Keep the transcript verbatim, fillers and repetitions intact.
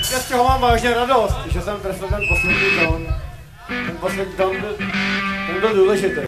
Dneska z čeho mám vážně radost, že jsem trefil ten poslední tón. Ten poslední tón byl, ten byl důležitý.